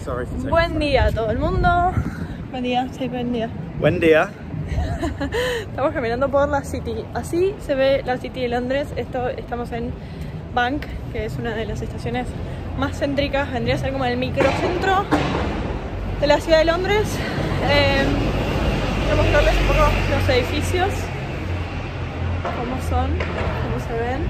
Sorry for taking Buen día a todo el mundo. Buen día, sí, buen día. Buen día. Estamos caminando por la City. Así se ve la City de Londres. Estamos en Bank, que es una de las estaciones más céntricas. Vendría a ser como el microcentro de la ciudad de Londres. Voy a mostrarles un poco los edificios, cómo son, cómo se ven.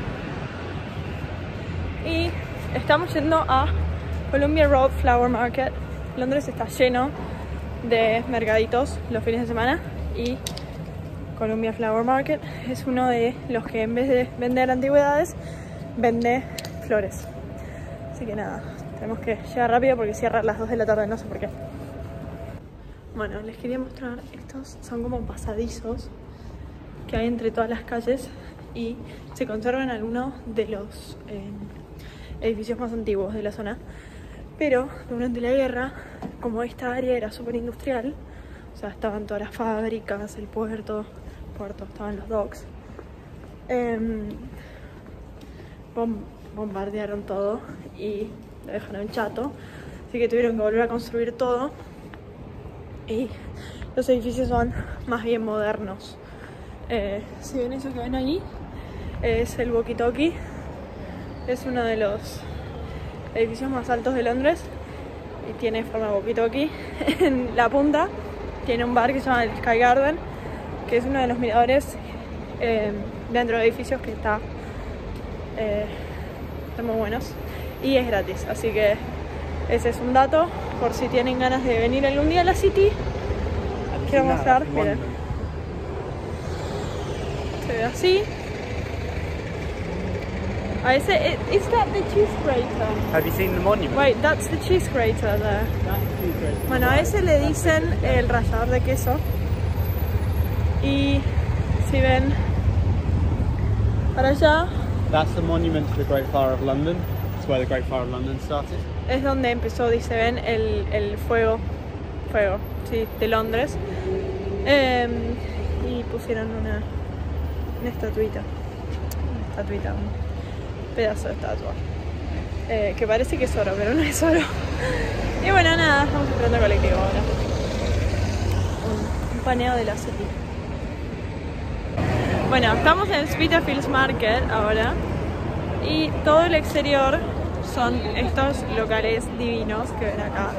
Y estamos yendo a Columbia Road Flower Market. Londres está lleno de mercaditos los fines de semana y Columbia Flower Market es uno de los que en vez de vender antigüedades vende flores. Así que nada, tenemos que llegar rápido porque cierra a las 2 de la tarde, no sé por qué. Bueno, les quería mostrar, estos son como pasadizos que hay entre todas las calles y se conservan algunos de los edificios más antiguos de la zona. Pero durante la guerra, como esta área era súper industrial, o sea, estaban todas las fábricas, el puerto, estaban los docks, bombardearon todo y lo dejaron chato, así que tuvieron que volver a construir todo y los edificios son más bien modernos. Si ven eso que ven ahí, es el Walkie Talkie, es uno de los edificios más altos de Londres y tiene forma de walkie-talkie. En la punta tiene un bar que se llama el Sky Garden, que es uno de los miradores dentro de edificios que están muy buenos y es gratis, así que ese es un dato por si tienen ganas de venir algún día a la City. Quiero mostrar, miren, se ve así. Is that the cheese grater? Have you seen the monument? Wait, that's the cheese grater there. Bueno, a ese le dicen el rallador de queso. Y si ven para allá, That's the monument to the Great Fire of London. It's where the Great Fire of London started. es donde empezó, dice, ven, el fuego, sí, de Londres. Y pusieron una estatuita. Un pedazo de estatua. Que parece que es oro, pero no es oro. Y bueno, nada, estamos esperando el colectivo ahora. Un paneo de la City. Bueno, estamos en Spitalfields Market ahora. Y todo el exterior son estos locales divinos que ven acá.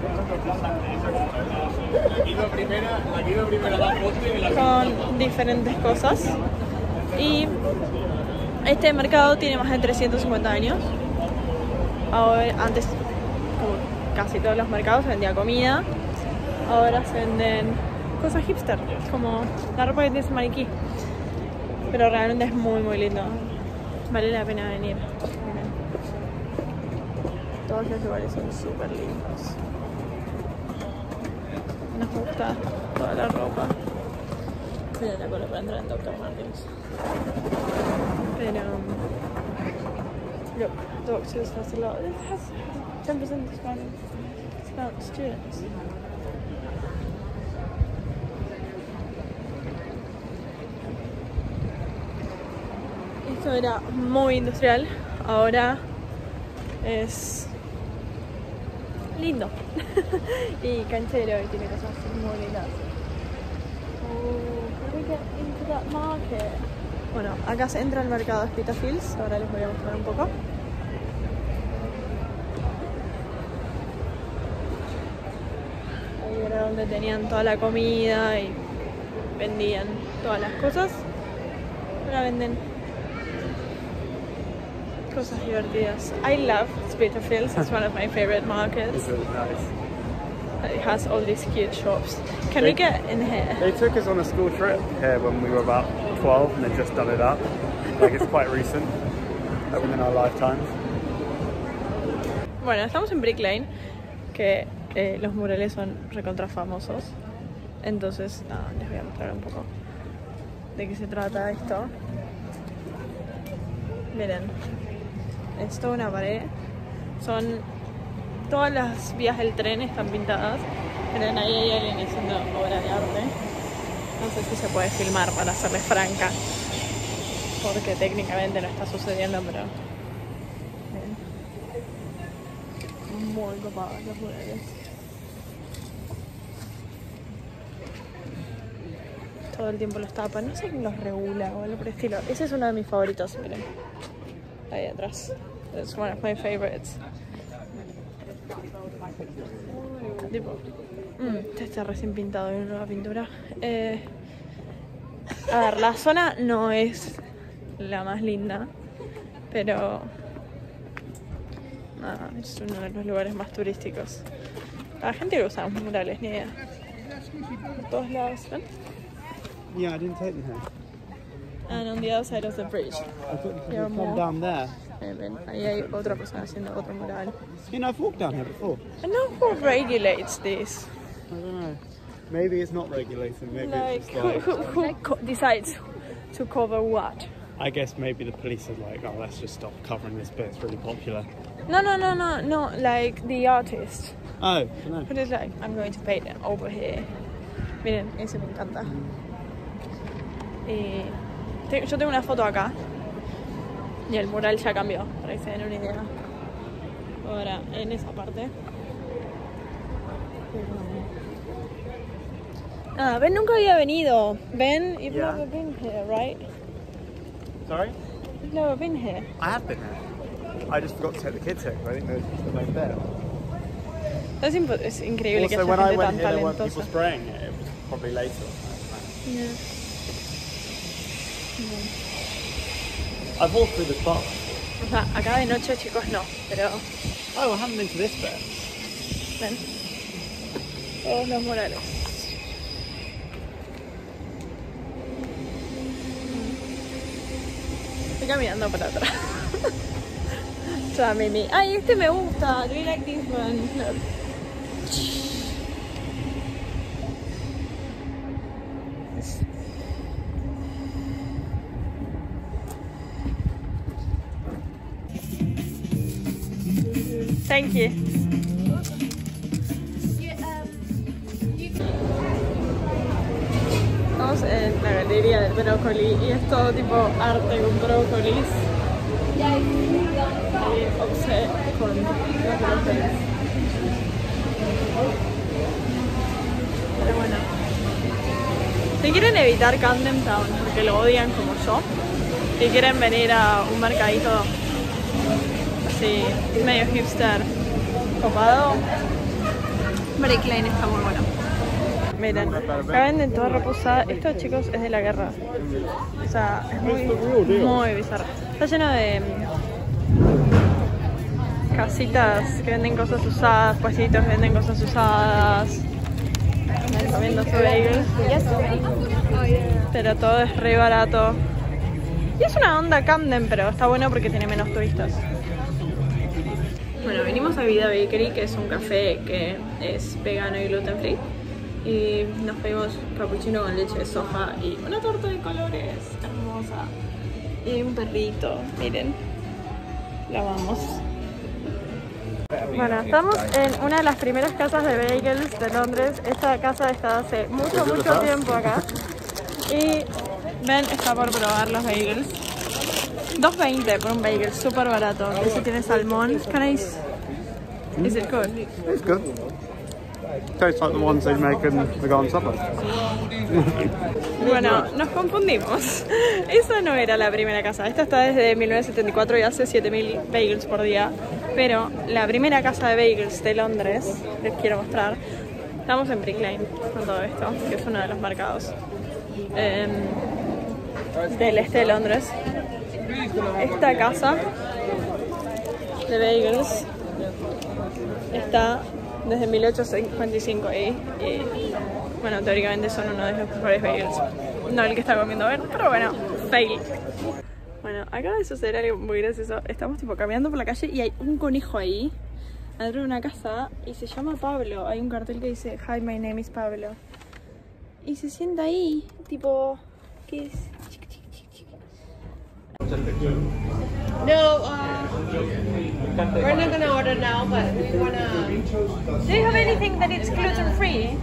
Con diferentes cosas. Y este mercado tiene más de 350 años. Ahora, antes, como casi todos los mercados, se vendía comida. Ahora se venden cosas hipster, como la ropa que tiene ese maniquí. Pero realmente es muy muy lindo. Vale la pena venir. Miren. Todos los lugares son súper lindos. Nos gusta toda la ropa. Miren la cola para entrar en Dr. Martens. Pero look, Doctors has a lot. It has 10% discount students. Esto era muy industrial, ahora es lindo y canchero y tiene cosas muy lindas. Can we get into that market? Bueno, acá se entra al mercado de Spitalfields, ahora les voy a mostrar un poco. Ahí era donde tenían toda la comida y vendían todas las cosas. Ahora venden cosas divertidas. I love Spitalfields, it's one of my favorite markets. It's really nice. It has all these cute shops. Can we get in here? They took us on a school trip here when we were about 12 and they've just done it up. Like it's quite recent, like within our lifetimes. Bueno, estamos en Brick Lane, que los murales son recontra famosos. Entonces, nada, les voy a mostrar un poco de qué se trata esto. Miren, es toda una pared. Son todas las vías del tren están pintadas. Miren, ahí hay alguien haciendo obra de arte. No sé si se puede filmar, para serles franca, porque técnicamente no está sucediendo, pero muy copados los murales. Todo el tiempo los tapan, no sé quién los regula o algo por el estilo. Ese es uno de mis favoritos, miren. Ahí atrás. It's one of my favorites. Tipo, este está recién pintado, una nueva pintura. A ver, la zona no es la más linda, pero nada, es uno de los lugares más turísticos. A la gente que usa los murales, ni idea. Por todos lados, ¿ven? Yeah, I didn't take them here. And on the other side of the bridge. I thought you Here could more. come down there. Ven, ahí hay otra persona haciendo otro mural. You know, I've walked down here before. I know who regulates this. I don't know. Maybe it's not regulated. Maybe Like, it's just like. who decides to cover what? I guess maybe the police are like, oh, let's just stop covering this bit. It's really popular. No. Like the artist. Oh, no. Who is like, I'm going to paint it over here. Miren, ese me encanta. Y yo tengo una foto acá. Y el mural ya cambió, para que se den una idea. Ahora, en esa parte. Ah, Ben nunca había venido. Ben, you've Yeah. never been here, right? Sorry? You've never been here. I have been here. I just forgot to take the kids here. I think they're still over there. Es increíble que Also, haya when I gente went tan here, there weren't people talentosa. spraying it. It was probably later. Yeah. I've walked through this park. O sea, acá de noche, chicos, no, pero Oh, I haven't been to this bit. ven, todos los murales. Estoy caminando para atrás. Chao, Mimi. Ay, este me gusta. Do you like this one? Look. Thank you. Estamos en la galería del brócoli y es todo tipo arte con brócolis. Y obsé con los brócolis. Pero bueno. Si quieren evitar Camden Town porque lo odian como yo, si quieren venir a un mercadito así medio hipster copado, Brick Lane está muy bueno. Miren, acá venden toda ropa usada. Esto, chicos, es de la guerra. O sea, es muy bizarro. Está lleno de casitas que venden cosas usadas, puestitos que venden cosas usadas. Están comiendo su bagel. Pero todo es re barato. Y es una onda Camden, pero está bueno porque tiene menos turistas. Bueno, vinimos a Vida Bakery, que es un café que es vegano y gluten free. Y nos pedimos cappuccino con leche de soja y una torta de colores hermosa. Y un perrito, miren. La amamos. Bueno, estamos en una de las primeras casas de bagels de Londres. Esta casa está hace mucho tiempo acá. Y Ben está por probar los bagels. 2.20 por un bagel, súper barato. Ese tiene salmón. Is it good? It's good. Tastes like the ones they make in the Garden Supper. Bueno, nos confundimos. Esa no era la primera casa. Esta está desde 1974 y hace 7.000 bagels por día. Pero la primera casa de bagels de Londres, les quiero mostrar. Estamos en Brick Lane con todo esto, que es uno de los mercados del este de Londres. Esta casa de bagels está desde 1855 ahí y bueno, teóricamente son uno de los mejores bagels. No el que está comiendo Ben, pero bueno, fail. Bueno, acaba de suceder algo muy gracioso. Estamos tipo caminando por la calle y hay un conejo ahí adentro de una casa y se llama Pablo. Hay un cartel que dice Hi, my name is Pablo. Y se sienta ahí, tipo, ¿qué es? No, we're not gonna order now, but we wanna. Do you have anything that is gluten free?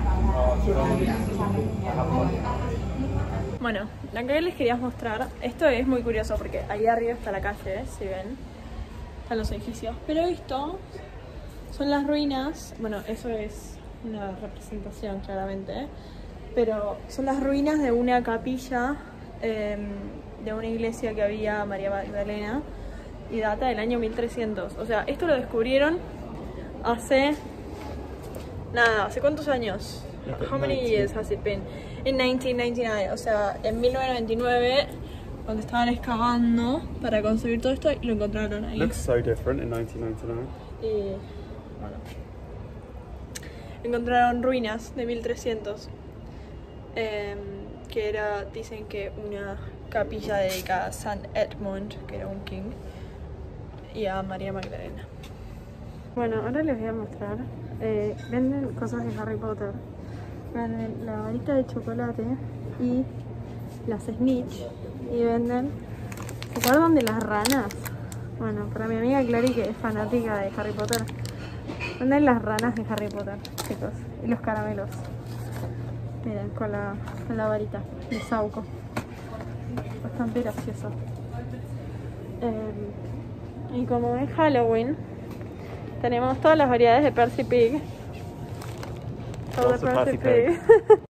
Bueno, lo que les quería mostrar, esto es muy curioso porque ahí arriba está la calle, si ven, están los edificios, pero esto son las ruinas, bueno, eso es una representación claramente, ¿eh? Pero son las ruinas de una capilla de una iglesia que había María Magdalena y data del año 1300. O sea, esto lo descubrieron hace... nada, ¿hace cuántos años? How many years has it been? En 1999, o sea, en 1999, cuando estaban excavando para construir todo esto, lo encontraron ahí. Looks so different in 1999. Y bueno, encontraron ruinas de 1300, que era, dicen que una capilla dedicada a San Edmund, que era un king, y a María Magdalena. Bueno, ahora les voy a mostrar. Venden cosas de Harry Potter. Venden la varita de chocolate y las snitch. Y venden... ¿se acuerdan de las ranas? Bueno, para mi amiga Clary, que es fanática de Harry Potter, venden las ranas de Harry Potter, chicos. Y los caramelos. Miren, con la varita de Sauco. Bastante gracioso. Y como es Halloween, tenemos todas las variedades de Percy Pig. Todo de Lots of Percy Percy Pig.